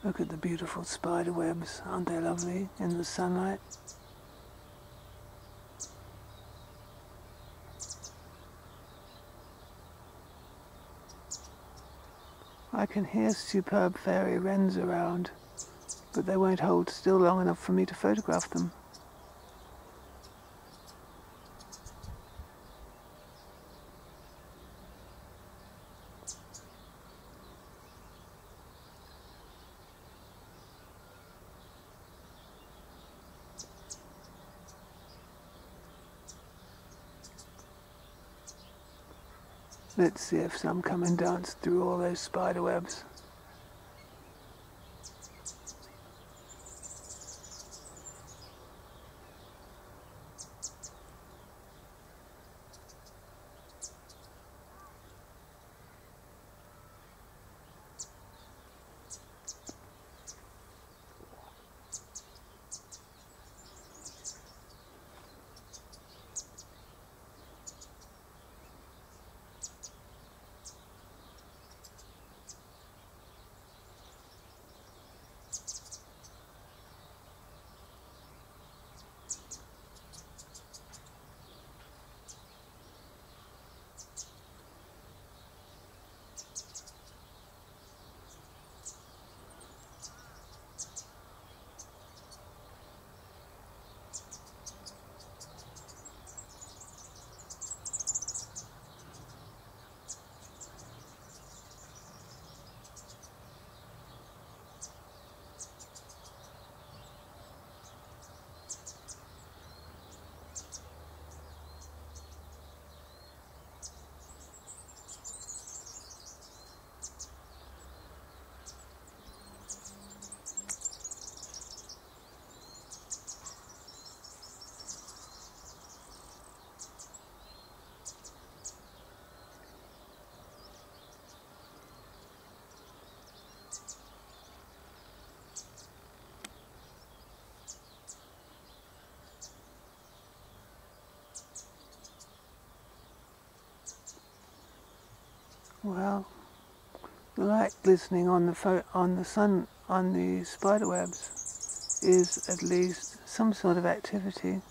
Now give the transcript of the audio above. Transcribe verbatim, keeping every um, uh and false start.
Look at the beautiful spider webs, aren't they lovely in the sunlight? I can hear superb fairy wrens around, but they won't hold still long enough for me to photograph them. Let's see if some come and dance through all those spider webs. Well, the light glistening on the fo on the sun on the spider webs is at least some sort of activity.